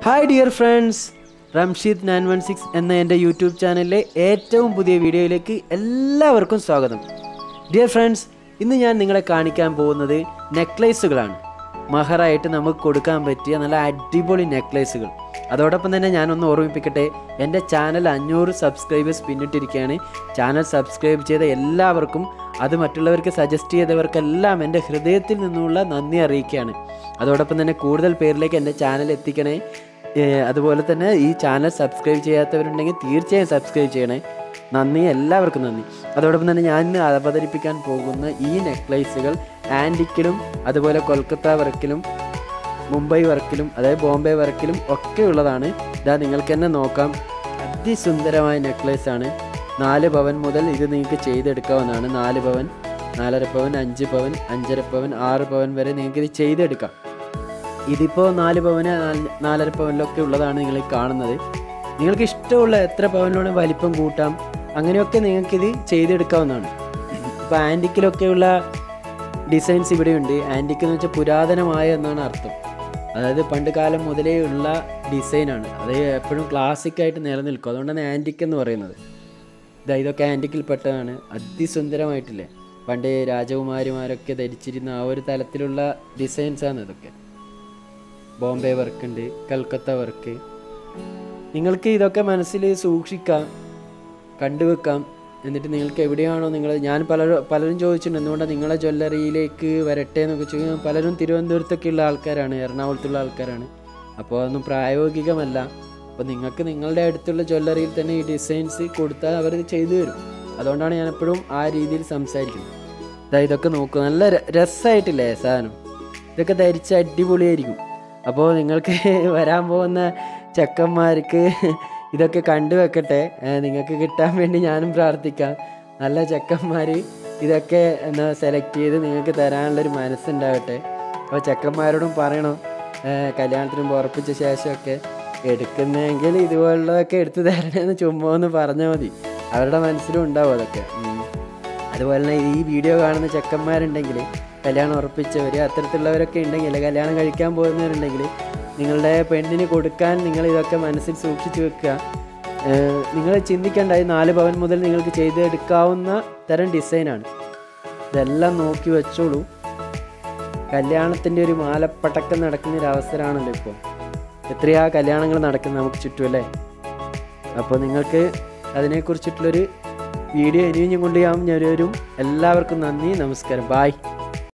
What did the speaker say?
Hi dear friends, Ramshid 916 എന്ന എൻ്റെ YouTube ചാനലിലെ ഏറ്റവും പുതിയ വീഡിയോയിലേക്ക് എല്ലാവർക്കും സ്വാഗതം. ഡിയർ ഫ്രണ്ട്സ്, ഇന്ന് ഞാൻ നിങ്ങളെ കാണിക്കാൻ പോകുന്നത് നെക്ലേസുകളാണ്. മഹറായിട്ട് നമുക്ക് കൊടുക്കാൻ പറ്റിയ നല്ല അടിപൊളി നെക്ലേസുകൾ. അതോടൊപ്പം തന്നെ ഞാനൊന്ന് ഓർമ്മിപ്പിക്കട്ടെ, എൻ്റെ ചാനൽ 500 സബ്സ്ക്രൈബേഴ്സ് പിന്നിട്ടിരിക്കുകയാണ്. ചാനൽ സബ്സ്ക്രൈബ് ചെയ്ത എല്ലാവർക്കും, അത് മറ്റുള്ളവർക്ക് സജസ്റ്റ് ചെയ്തവർക്കെല്ലാം എൻ്റെ ഹൃദയത്തിൽ നിന്നുള്ള നന്ദി അറിയിക്കുകയാണ്. അതോടൊപ്പം തന്നെ കൂടുതൽ പേരിലേക്ക് എൻ്റെ ചാനൽ എത്തിക്കണേ. അതുപോലെ തന്നെ ഈ ചാനൽ സബ്സ്ക്രൈബ് ചെയ്യാത്തവരുണ്ടെങ്കിൽ തീർച്ചയായും സബ്സ്ക്രൈബ് ചെയ്യണേ. നന്ദി, എല്ലാവർക്കും നന്ദി. അതോടൊപ്പം തന്നെ ഞാൻ ഇന്ന് അവതരിപ്പിക്കാൻ പോകുന്ന ഈ നെക്ലേസുകൾ ആൻറ്റിക്കിലും അതുപോലെ കൊൽക്കത്ത വർക്കിലും മുംബൈ വർക്കിലും അതായത് ബോംബെ വർക്കിലും ഒക്കെ ഉള്ളതാണ്. ഇതാ നിങ്ങൾക്ക് തന്നെ നോക്കാം, അതിസുന്ദരമായ നെക്ലേസാണ്. 4 പവൻ മുതൽ ഇത് നിങ്ങൾക്ക് ചെയ്തെടുക്കാവുന്നതാണ്. 4 പവൻ, 4.5 പവൻ, 5 പവൻ, 5.5 പവൻ, 6 പവൻ വരെ നിങ്ങൾക്ക് ഇത് ചെയ്തെടുക്കാം. ഇതിപ്പോൾ 4 പവന് 4.5 പവനിലൊക്കെ ഉള്ളതാണ് നിങ്ങൾ കാണുന്നത്. നിങ്ങൾക്ക് ഇഷ്ടമുള്ള എത്ര പവനിലൂടെ വലിപ്പം കൂട്ടാം, അങ്ങനെയൊക്കെ നിങ്ങൾക്കിത് ചെയ്തെടുക്കാവുന്നതാണ്. ഇപ്പോൾ ആൻറ്റിക്കിലൊക്കെയുള്ള ഡിസൈൻസ് ഇവിടെയുണ്ട്. ആൻറ്റിക്ക് എന്ന് വെച്ചാൽ പുരാതനമായ എന്നാണ് അർത്ഥം. അതായത് പണ്ട് കാലം മുതലേ ഉള്ള ഡിസൈനാണ്. അത് എപ്പോഴും ക്ലാസിക്കായിട്ട് നിലനിൽക്കും. അതുകൊണ്ടാണ് ആൻറ്റിക്ക് എന്ന് പറയുന്നത്. ഇതൊക്കെ ആൻറ്റിക്കിൽപ്പെട്ടതാണ്. അതിസുന്ദരമായിട്ടില്ലേ, പണ്ട് രാജകുമാരിമാരൊക്കെ ധരിച്ചിരുന്ന ആ ഒരു തലത്തിലുള്ള ഡിസൈൻസാണ് ഇതൊക്കെ. ബോംബെ വർക്കുണ്ട്, കൽക്കത്ത വർക്ക്. നിങ്ങൾക്ക് ഇതൊക്കെ മനസ്സിൽ സൂക്ഷിക്കാം, കണ്ടുവെക്കാം. എന്നിട്ട് നിങ്ങൾക്ക് എവിടെയാണോ ഞാൻ പലരും ചോദിച്ചിട്ടുണ്ട് എന്തുകൊണ്ടാണ് നിങ്ങളെ ജ്വല്ലറിയിലേക്ക് വരട്ടെ എന്നൊക്കെ ചോദിക്കുന്നത്. പലരും തിരുവനന്തപുരത്തൊക്കെ ഉള്ള ആൾക്കാരാണ്, എറണാകുളത്തുള്ള ആൾക്കാരാണ്. അപ്പോൾ അതൊന്നും പ്രായോഗികമല്ല. അപ്പോൾ നിങ്ങൾക്ക് നിങ്ങളുടെ അടുത്തുള്ള ജ്വല്ലറിയിൽ തന്നെ ഈ ഡിസൈൻസ് കൊടുത്താൽ അവർ ചെയ്തു തരും. അതുകൊണ്ടാണ് ഞാൻ എപ്പോഴും ആ രീതിയിൽ സംസാരിക്കുന്നത്. ഇതൊക്കെ നോക്കുക, നല്ല രസമായിട്ടില്ലേ സാധനം. ഇതൊക്കെ ധരിച്ച് അടിപൊളിയായിരിക്കും. അപ്പോൾ നിങ്ങൾക്ക് വരാൻ പോകുന്ന ചെക്കന്മാർക്ക് ഇതൊക്കെ കണ്ടുവെക്കട്ടെ. നിങ്ങൾക്ക് കിട്ടാൻ വേണ്ടി ഞാനും പ്രാർത്ഥിക്കാം. നല്ല ചെക്കന്മാർ ഇതൊക്കെ സെലക്ട് ചെയ്ത് നിങ്ങൾക്ക് തരാനുള്ളൊരു മനസ്സുണ്ടാകട്ടെ. അപ്പോൾ ചെക്കന്മാരോടും പറയണം, കല്യാണത്തിന് ഉറപ്പിച്ച ശേഷമൊക്കെ എടുക്കുന്നതെങ്കിൽ ഇതുപോലുള്ളതൊക്കെ എടുത്തു തരണമെന്ന് ചുമ്മാ ഒന്ന് പറഞ്ഞാൽ മതി. അവരുടെ മനസ്സിലും ഉണ്ടാവും അതൊക്കെ. അതുപോലെ തന്നെ ഈ വീഡിയോ കാണുന്ന ചെക്കന്മാരുണ്ടെങ്കിൽ, കല്യാണം ഉറപ്പിച്ചവർ, അത്തരത്തിലുള്ളവരൊക്കെ ഉണ്ടെങ്കിൽ, കല്യാണം കഴിക്കാൻ പോകുന്നവരുണ്ടെങ്കിൽ, നിങ്ങളുടെ പെണ്ണിന് കൊടുക്കാൻ നിങ്ങൾ ഇതൊക്കെ മനസ്സിൽ സൂക്ഷിച്ച് വെക്കുക. നിങ്ങൾ ചിന്തിക്കേണ്ട, 4 പവൻ മുതൽ നിങ്ങൾക്ക് ചെയ്തെടുക്കാവുന്ന തരം ഡിസൈനാണ്. ഇതെല്ലാം നോക്കി വെച്ചോളൂ. കല്യാണത്തിൻ്റെ ഒരു മാലപ്പടക്കം നടക്കുന്നൊരു അവസരമാണല്ലോ ഇപ്പോൾ. എത്രയാ കല്യാണങ്ങൾ നടക്കുന്നത് നമുക്ക് ചുറ്റുമല്ലേ. അപ്പോൾ നിങ്ങൾക്ക് അതിനെക്കുറിച്ചിട്ടുള്ളൊരു വീഡിയോ ഇനിയും കൊണ്ടുപോകാൻ ഞാൻ വരും. എല്ലാവർക്കും നന്ദി, നമസ്കാരം, ബായ്.